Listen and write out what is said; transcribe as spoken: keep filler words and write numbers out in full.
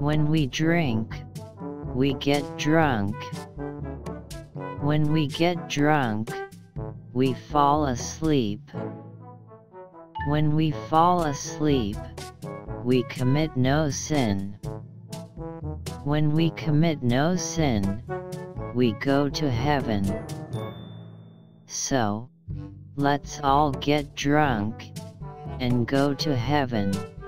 When we drink, we get drunk. When we get drunk, we fall asleep. When we fall asleep, we commit no sin. When we commit no sin, we go to heaven. So, let's all get drunk and go to heaven.